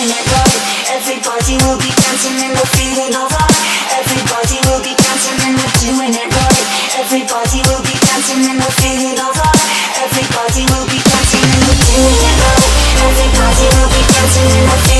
doing it right. Everybody will be dancing and we're feeling alright. Everybody will be dancing and we're doing it right. Everybody will be dancing and we're feeling alright. Everybody will be dancing and we're doing it right. Everybody will be dancing and we're feeling